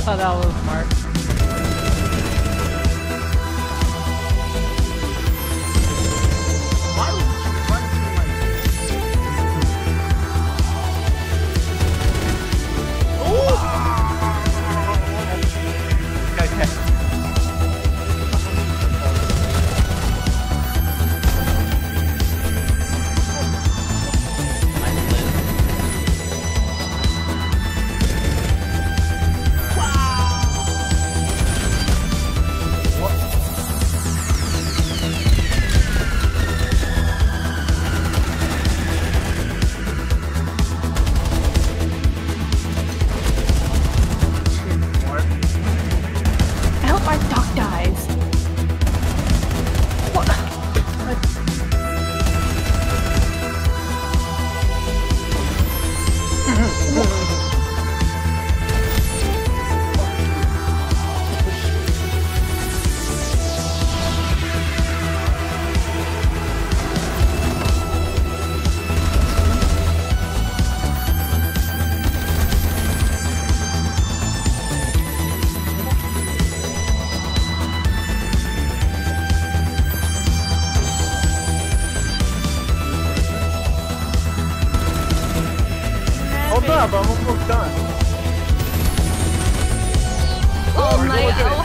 thought that was smart. Why would you run through like Okay. I hope our duck dies. What? hold up, I'm almost done. Oh, my, oh,